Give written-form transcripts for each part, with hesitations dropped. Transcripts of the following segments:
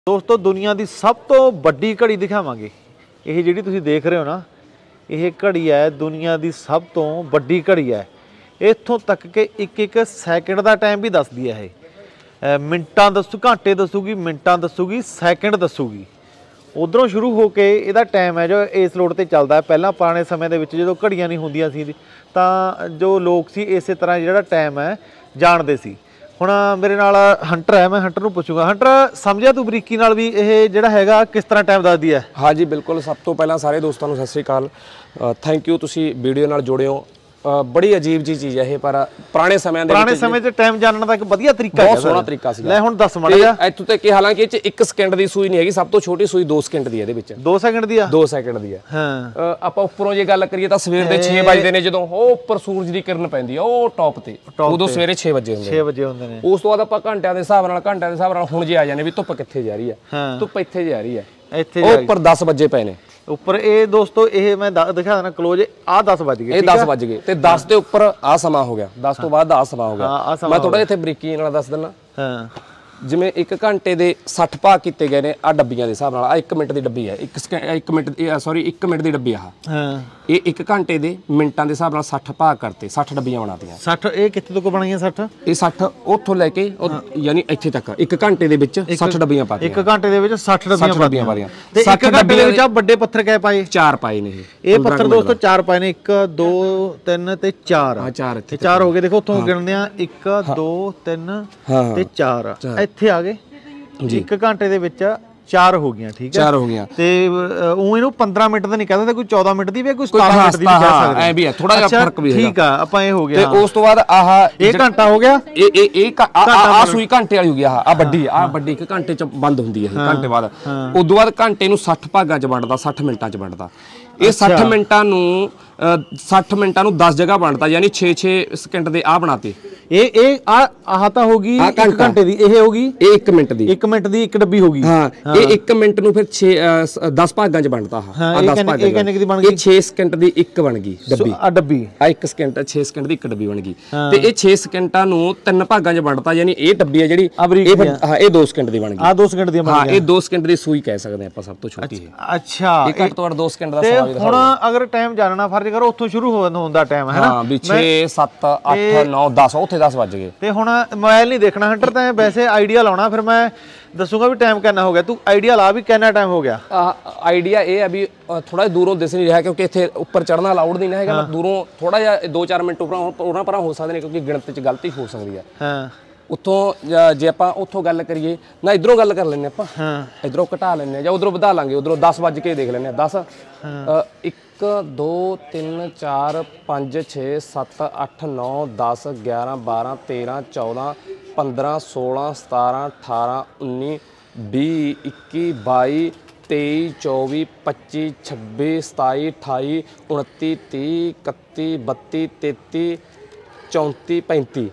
दोस्तों दुनिया की सब तो वड्डी घड़ी दिखावांगे। ये जिहड़ी तुसीं देख रहे हो ना, ये घड़ी है दुनिया की सब तो वड्डी घड़ी है। इत्थों तक कि एक सैकंड का टाइम भी दसदी है। ये मिनटां दसू, घंटे दसूगी, मिनटां दसूगी, सैकंड दसूगी। उधरों शुरू होके इहदा टाइम है जो इस रोड ते चलदा है। पहलां पुराने समय दे विच जदों घड़ियां नहीं हुंदियां सी तां जो लोग सी इस तरह जिहड़ा टाइम है जाणदे सी। हुण मेरे नाल हंटर है, मैं हंटर नूं पुछूंगा, हंटर समझिया तू बरीकी नाल भी ये जिहड़ा हैगा किस तरह टाइम दसदी है? हाँ जी बिल्कुल। सब तो पहला सारे दोस्तों नूं सत श्री अकाल, थैंक यू तुसीं वीडियो नाल जुड़े हो। बड़ी अजीब जी चीज़ है ये, पर पुराने समय टाइम जानने का एक वधिया तरीका है, बहुत सोहना तरीका सी। ले हुण दस माड़ा जिहा इत्थों तक कि हालांकि इह 1 सेकंड की सूई नहीं हैगी, सब तो छोटी सूई 2 सेकंड की है। 2 सेकंड दी 2 सेकंड दी है। हाँ ਆਪਾਂ ਉੱਪਰੋਂ ਜੇ ਗੱਲ ਕਰੀਏ ਤਾਂ ਸਵੇਰ ਦੇ 6 ਵਜੇ ਨੇ, ਜਦੋਂ ਉਹ ਉੱਪਰ ਸੂਰਜ ਦੀ ਕਿਰਨ ਪੈਂਦੀ ਆ ਉਹ ਟੌਪ ਤੇ, ਉਦੋਂ ਸਵੇਰੇ 6 ਵਜੇ ਹੁੰਦੇ 6 ਵਜੇ ਹੁੰਦੇ ਨੇ। ਉਸ ਤੋਂ ਬਾਅਦ ਆਪਾਂ ਘੰਟਿਆਂ ਦੇ ਹਿਸਾਬ ਨਾਲ ਹੁਣ ਜੇ ਆ ਜਾਂਦੇ ਵੀ ਧੁੱਪ ਕਿੱਥੇ ਜਾ ਰਹੀ ਆ। ਧੁੱਪ ਇੱਥੇ ਜਾ ਰਹੀ ਆ, ਇੱਥੇ ਉਹ ਉੱਪਰ 10 ਵਜੇ ਪਏ ਨੇ ਉੱਪਰ। ਇਹ ਦੋਸਤੋ ਇਹ ਮੈਂ ਦਿਖਾ ਦੇਣਾ ਕਲੋਜ਼, ਆ 10 ਵਜ ਗਏ, ਇਹ 10 ਵਜ ਗਏ ਤੇ 10 ਦੇ ਉੱਪਰ ਆ ਸਮਾਂ ਹੋ ਗਿਆ, 10 ਤੋਂ ਬਾਅਦ ਆ ਸਮਾਂ ਹੋ ਗਿਆ। ਮੈਂ ਥੋੜਾ ਇੱਥੇ ਬਰੀਕੀ ਨਾਲ ਦੱਸ ਦਿੰਦਾ। ਹਾਂ ਜਿਵੇਂ 1 ਘੰਟੇ ਦੇ 60 ਭਾਗ ਕੀਤੇ ਗਏ ਨੇ ਆ ਡੱਬੀਆਂ ਦੇ ਹਿਸਾਬ ਨਾਲ। ਆ 1 ਮਿੰਟ ਦੀ ਡੱਬੀ ਹੈ, 1 ਮਿੰਟ ਸੌਰੀ 1 ਮਿੰਟ ਦੀ ਡੱਬੀ ਆ। ਹਾਂ ਇਹ 1 ਘੰਟੇ ਦੇ ਮਿੰਟਾਂ ਦੇ ਹਿਸਾਬ ਨਾਲ 60 ਭਾਗ ਕਰਤੇ, 60 ਡੱਬੀਆਂ ਬਣਾਤੀਆਂ। 60 ਇਹ ਕਿੱਥੇ ਤੋਂ ਬਣਾਈਆਂ? 60 ਇਹ 60 ਉੱਥੋਂ ਲੈ ਕੇ ਯਾਨੀ ਇੱਥੇ ਤੱਕ 1 ਘੰਟੇ ਦੇ ਵਿੱਚ 60 ਡੱਬੀਆਂ ਪਾਤੀਆਂ। 1 ਘੰਟੇ ਦੇ ਵਿੱਚ 60 ਡੱਬੀਆਂ ਪਾਤੀਆਂ ਤੇ 1 ਘੰਟੇ ਦੇ ਵਿੱਚ ਆ ਵੱਡੇ ਪੱਥਰ ਕਿਹ ਪਾਏ? 4 ਪਾਏ ਨੇ। ਇਹ ਪੱਥਰ ਦੋਸਤੋ 4 ਪਾਏ ਨੇ, 1 2 3 ਤੇ 4। ਹਾਂ 4 ਇੱਥੇ 4 ਹੋ ਗਏ। ਦੇਖੋ ਉੱਥੋਂ ਗਿਣਦੇ ਆ 1 2 3 ਤੇ 4 ਇੱਥੇ ਆ ਗਏ ਜੀ। 1 ਘੰਟੇ ਦੇ ਵਿੱਚ 4 ਹੋ ਗਈਆਂ। ਠੀਕ ਹੈ, 4 ਹੋ ਗਈਆਂ। ਤੇ ਉਹ ਇਹਨੂੰ 15 ਮਿੰਟ ਦਾ ਨਹੀਂ ਕਹਿ ਸਕਦੇ, ਕੋਈ 14 ਮਿੰਟ ਦੀ ਵੀ, ਕੋਈ 17 ਮਿੰਟ ਦੀ ਵੀ ਕਹਿ ਸਕਦੇ। ਐ ਵੀ ਹੈ, ਥੋੜਾ ਜਿਹਾ ਫਰਕ ਵੀ ਹੈਗਾ। ਠੀਕ ਆ, ਆਪਾਂ ਇਹ ਹੋ ਗਿਆ। ਤੇ ਉਸ ਤੋਂ ਬਾਅਦ ਆਹ ਇਹ ਘੰਟਾ ਹੋ ਗਿਆ। ਇਹ ਆ ਸੂਈ ਘੰਟੇ ਵਾਲੀ ਹੋ ਗਈ। ਆ ਵੱਡੀ 1 ਘੰਟੇ ਚ ਬੰਦ ਹੁੰਦੀ ਹੈ। ਘੰਟੇ ਬਾਅਦ ਉਦੋਂ ਬਾਅਦ ਘੰਟੇ ਨੂੰ 60 ਭਾਗਾਂ ਚ ਵੰਡਦਾ, 60 ਮਿੰਟਾਂ ਚ ਵੰਡਦਾ। ਇਹ 60 ਮਿੰਟਾਂ ਨੂੰ 60 ਮਿੰਟਾਂ ਨੂੰ 10 ਜਗ੍ਹਾ ਬਣਦਾ, ਯਾਨੀ 6-6 ਸਕਿੰਟ ਦੇ ਆ ਬਣਾਤੇ। ਇਹ ਆਹ ਤਾਂ ਹੋ ਗਈ 1 ਘੰਟੇ ਦੀ, ਇਹ ਹੋ ਗਈ ਇਹ 1 ਮਿੰਟ ਦੀ। 1 ਮਿੰਟ ਦੀ 1 ਡੱਬੀ ਹੋ ਗਈ। ਹਾਂ ਇਹ 1 ਮਿੰਟ ਨੂੰ ਫਿਰ 10 ਭਾਗਾਂ ਚ ਬਣਦਾ। ਆ 10 ਭਾਗਾਂ ਇਹ ਕਿੰਨੇ ਦੀ ਬਣ ਗਈ? 6 ਸਕਿੰਟ ਦੀ 1 ਬਣ ਗਈ ਡੱਬੀ। ਆ ਡੱਬੀ ਆ 1 ਸਕਿੰਟ 6 ਸਕਿੰਟ ਦੀ 1 ਡੱਬੀ ਬਣ ਗਈ। ਤੇ ਇਹ 6 ਸਕਿੰਟਾਂ ਨੂੰ 3 ਭਾਗਾਂ ਚ ਵੰਡਤਾ, ਯਾਨੀ ਇਹ ਡੱਬੀ ਹੈ ਜਿਹੜੀ ਇਹ 2 ਸਕਿੰਟ ਦੀ ਬਣ ਗਈ। ਆ 2 ਸਕਿੰਟ ਦੀ ਬਣ ਗਈ। ਹਾਂ ਇਹ 2 ਸਕਿੰਟ ਦੀ ਸੂਈ ਕਹਿ ਸਕਦੇ ਆਪਾਂ, ਸਭ ਤੋਂ ਛੋਟੀ ਹੈ। ਅੱਛਾ, ਇਹ ਘੱਟ ਤੋਂ ਘੱਟ 2 ਸਕਿੰਟ ਦਾ ਸਮਾਂ ਵੀ ਦਿਖਾਉਂਦਾ। ਹੁਣ ਅਗਰ ਟਾਈਮ ਜਾਣਨਾ ਫਰਜ਼ ਕਰੋ, ਉੱਥੋਂ ਸ਼ੁਰੂ ਹੁੰਦਾ ਟਾਈਮ ਹੈ ਨਾ। ਹਾਂ ਵੀ 6 7 8 9 10 ਉੱਥੇ 10 ਵੱਜ ਗਏ। ਤੇ ਹੁਣ ਮੋਬਾਈਲ ਨਹੀਂ ਦੇਖਣਾ ਹੰਟਰ, ਤਾਂ ਵੈਸੇ ਆਈਡੀਆ ਲਾਉਣਾ, ਫਿਰ ਮੈਂ ਦੱਸੂਗਾ ਵੀ ਟਾਈਮ ਕਿੰਨਾ ਹੋ ਗਿਆ। ਤੂੰ ਆਈਡੀਆ ਲਾ ਵੀ ਕਿੰਨਾ ਟਾਈਮ ਹੋ ਗਿਆ। ਆਈਡੀਆ ਇਹ ਹੈ ਵੀ ਥੋੜਾ ਜਿਹਾ ਦੂਰੋਂ ਦਿਸ ਨਹੀਂ ਰਿਹਾ, ਕਿਉਂਕਿ ਇੱਥੇ ਉੱਪਰ ਚੜ੍ਹਨਾ ਅਲਾਉਡ ਨਹੀਂ ਹੈਗਾ। ਮੈਂ ਦੂਰੋਂ ਥੋੜਾ ਜਿਹਾ 2-4 ਮਿੰਟ ਉਹਨਾਂ ਪਰਾਂ ਹੋ ਸਕਦੇ ਨੇ, ਕਿਉਂਕਿ ਗਿਣਤੀ 'ਚ ਗਲਤੀ ਹੋ ਸਕਦੀ ਹੈ। ਹਾਂ ਉੱਥੋਂ ਜੇ ਆਪਾਂ ਉੱਥੋਂ ਗੱਲ ਕਰੀਏ ਨਾ, ਇਧਰੋਂ ਗੱਲ ਕਰ ਲੈਂਦੇ ਆਪਾਂ। ਹਾਂ ਇਧਰੋਂ ਘਟਾ ਲੈਂਦੇ ਆ ਜਾਂ ਉਧਰੋਂ ਵਧਾ ਲਾਂਗੇ। ਉਧਰੋਂ 10 ਵੱਜ ਕੇ ਦੇਖ ਲੈਂਦੇ ਆ। 10 1 2 3 4 5 6 7 8 9 10 11 12 13 14 15 16 17 18 19 20 21 22 23 24 25 26 27 28 29 30 31 32 33 34 35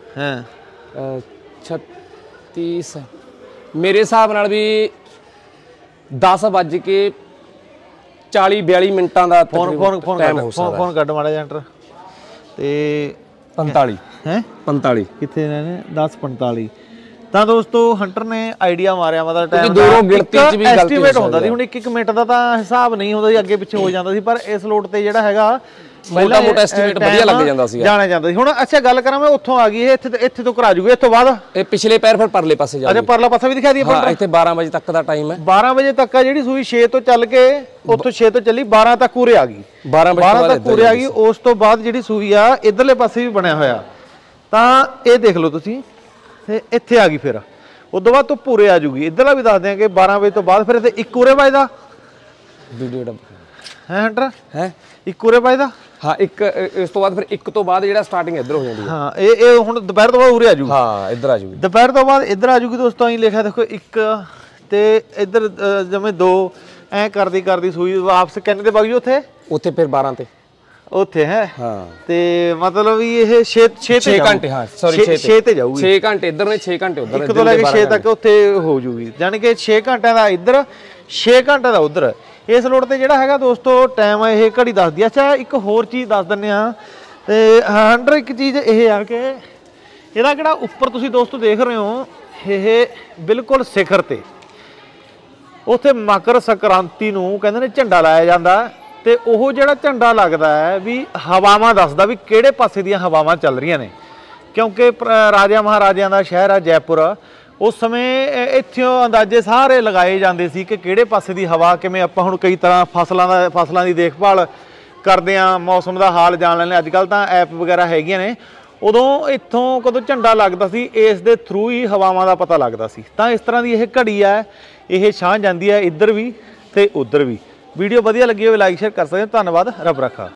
36 ਮੇਰੇ ਹਿਸਾਬ ਨਾਲ ਵੀ 10 ਵੱਜ ਕੇ 40-42 ਮਿੰਟਾਂ ਦਾ ਫੋਨ ਕੱਢ ਮਾੜਾ ਜੰਟਰ। ਤੇ 45 ਹੈ 45 ਕਿੱਥੇ ਨੇ 10:45। ਤਾਂ ਦੋਸਤੋ ਹੰਟਰ ਨੇ ਆਈਡੀਆ ਮਾਰਿਆ, ਮਤਲਬ ਟਾਈਮ ਦੂਰੋਂ ਗਿਣਤੀ ਚ ਵੀ ਗਲਤੀ ਐਸਟੀਮੇਟ ਹੁੰਦਾ ਸੀ। ਹੁਣ 1 ਮਿੰਟ ਦਾ ਤਾਂ ਹਿਸਾਬ ਨਹੀਂ ਹੁੰਦਾ ਸੀ, ਅੱਗੇ ਪਿੱਛੇ ਹੋ ਜਾਂਦਾ ਸੀ, ਪਰ ਇਸ ਲੋਟ ਤੇ ਜਿਹੜਾ ਹੈਗਾ ਮੋਟਾ ਐਸਟੀਮੇਟ ਵਧੀਆ ਲੱਗ ਜਾਂਦਾ ਸੀ, ਜਾਣਿਆ ਜਾਂਦਾ ਸੀ। ਹੁਣ ਅੱਛਾ ਗੱਲ ਕਰਾਂ ਮੈਂ, ਉੱਥੋਂ ਆ ਗਈ ਇਹ ਇੱਥੇ ਤੋਂ ਕਰਾ ਜੂਗੇ। ਇਸ ਤੋਂ ਬਾਅਦ ਇਹ ਪਿਛਲੇ ਪੈਰ ਫਿਰ ਪਰਲੇ ਪਾਸੇ ਜਾ। ਅੱਛਾ ਪਰਲਾ ਪਾਸਾ ਵੀ ਦਿਖਾ ਦਈਏ। ਹਾਂ ਇੱਥੇ 12 ਵਜੇ ਤੱਕ ਦਾ ਟਾਈਮ ਹੈ। 12 ਵਜੇ ਤੱਕ ਆ ਜਿਹੜੀ ਸੂਈ 6 ਤੋਂ ਚੱਲ ਕੇ ਉੱਥੋਂ 6 ਤੋਂ ਚੱਲੀ 12 ਤੱਕ ਉਰੇ ਆ ਗਈ। 12 ਤੱਕ ਉਰੇ ਆ ਗਈ। ਉਸ ਤੋਂ ਬਾਅਦ ਜਿਹੜੀ ਸੂਈ ਆ ਇਧਰਲੇ ਪਾਸੇ ਵੀ ਬਣਿਆ ਹੋਇਆ, ਤਾਂ ਇਹ ਦੇਖ ਲਓ ਤੁਸੀਂ, ਤੇ ਇੱਥੇ ਆ ਗਈ। ਫਿਰ ਉਸ ਤੋਂ ਬਾਅਦ ਤੋਂ ਪੂਰੇ ਆ ਜੂਗੀ। ਇੱਧਰਲਾ ਵੀ ਦੱਸ ਦਿਆਂ ਕਿ 12 ਵਜੇ ਤੋਂ ਬਾਅਦ ਫਿਰ ਇੱਥੇ 1 ਉਰੇ ਵੱਜਦਾ ਹੈ ਹੰਟਰ, ਹੈ 1 ਉਰੇ ਵੱਜਦਾ। ਹਾਂ 1 ਇਸ ਤੋਂ ਬਾਅਦ ਫਿਰ 1 ਤੋਂ ਬਾਅਦ ਜਿਹੜਾ ਸਟਾਰਟਿੰਗ ਇੱਧਰ ਹੋ ਜਾਂਦੀ ਹੈ। ਹਾਂ ਇਹ ਹੁਣ ਦੁਪਹਿਰ ਤੋਂ ਬਾਅਦ ਉਰੇ ਆ ਜੂਗੀ। ਹਾਂ ਇੱਧਰ ਆ ਜੂਗੀ, ਦੁਪਹਿਰ ਤੋਂ ਬਾਅਦ ਇੱਧਰ ਆ ਜੂਗੀ। ਦੋਸਤੋ ਅਸੀਂ ਲਿਖਿਆ ਦੇਖੋ 1 ਤੇ ਇੱਧਰ ਜਿਵੇਂ 2 ਐ ਕਰਦੀ ਸੂਈ ਵਾਪਸ ਕਿੰਨੇ ਤੇ ਵਗ ਜੂ ਉੱਥੇ ਫਿਰ 12 ਤੇ ਉੱਥੇ ਹੈ। ਹਾਂ ਤੇ ਮਤਲਬ ਵੀ ਇਹ 6 ਘੰਟੇ। ਹਾਂ ਸੌਰੀ 6 ਤੇ ਜਾਊਗੀ। 6 ਘੰਟੇ ਇੱਧਰ ਨੇ, 6 ਘੰਟੇ ਉੱਧਰ, 1 ਤੋਂ ਲੈ ਕੇ 6 ਤੱਕ ਉੱਥੇ ਹੋ ਜੂਗੀ। ਯਾਨੀ ਕਿ 6 ਘੰਟਿਆਂ ਦਾ ਇੱਧਰ, 6 ਘੰਟੇ ਦਾ ਉੱਧਰ। ਇਸ ਲੋੜ ਤੇ ਜਿਹੜਾ ਹੈਗਾ ਦੋਸਤੋ ਟਾਈਮ ਇਹ ਘੜੀ ਦੱਸਦੀ। ਅੱਛਾ ਇੱਕ ਹੋਰ ਚੀਜ਼ ਦੱਸ ਦਿੰਦੇ ਆ। ਤੇ ਹੰਡਰ ਇੱਕ ਚੀਜ਼ ਇਹ ਆ ਕਿ ਇਹਦਾ ਕਿਹੜਾ ਉੱਪਰ ਤੁਸੀਂ ਦੋਸਤੋ ਦੇਖ ਰਹੇ ਹੋ, ਇਹ ਬਿਲਕੁਲ ਸਿਖਰ ਤੇ ਉੱਥੇ ਮਕਰ ਸੰਕ੍ਰਾਂਤੀ ਨੂੰ ਕਹਿੰਦੇ ਨੇ ਝੰਡਾ ਲਾਇਆ ਜਾਂਦਾ ਤੇ ਉਹ ਜਿਹੜਾ ਝੰਡਾ ਲੱਗਦਾ ਹੈ ਵੀ ਹਵਾਵਾਂ ਦੱਸਦਾ ਵੀ ਕਿਹੜੇ ਪਾਸੇ ਦੀਆਂ ਹਵਾਵਾਂ ਚੱਲ ਰਹੀਆਂ ਨੇ, ਕਿਉਂਕਿ ਰਾਜਾ ਮਹਾਰਾਜਿਆਂ ਦਾ ਸ਼ਹਿਰ ਆ ਜੈਪੁਰ। ਉਸ ਸਮੇਂ ਇੱਥੋਂ ਅੰਦਾਜ਼ੇ ਸਾਰੇ ਲਗਾਏ ਜਾਂਦੇ ਸੀ ਕਿ ਕਿਹੜੇ ਪਾਸੇ ਦੀ ਹਵਾ ਕਿਵੇਂ। ਆਪਾਂ ਹੁਣ ਕਈ ਤਰ੍ਹਾਂ ਫਸਲਾਂ ਦੀ ਦੇਖਭਾਲ ਕਰਦੇ ਹਾਂ, ਮੌਸਮ ਦਾ ਹਾਲ ਜਾਣ ਲੈਂਦੇ, ਅੱਜ ਕੱਲ੍ਹ ਤਾਂ ਐਪ ਵਗੈਰਾ ਹੈਗੀਆਂ ਨੇ। ਉਦੋਂ ਇੱਥੋਂ ਕਦੋਂ ਝੰਡਾ ਲੱਗਦਾ ਸੀ ਇਸ ਦੇ ਥਰੂ ਹੀ ਹਵਾਵਾਂ ਦਾ ਪਤਾ ਲੱਗਦਾ ਸੀ। ਤਾਂ ਇਸ ਤਰ੍ਹਾਂ ਦੀ ਇਹ ਘੜੀ ਹੈ, ਇਹ ਛਾਂ ਜਾਂਦੀ ਹੈ ਇੱਧਰ ਵੀ ਤੇ ਉੱਧਰ ਵੀ। ਵੀਡੀਓ ਵਧੀਆ ਲੱਗੀ ਹੋਵੇ ਲਾਈਕ ਸ਼ੇਅਰ ਕਰ ਸਕਦੇ ਹੋ। ਧੰਨਵਾਦ, ਰੱਬ ਰੱਖਾ।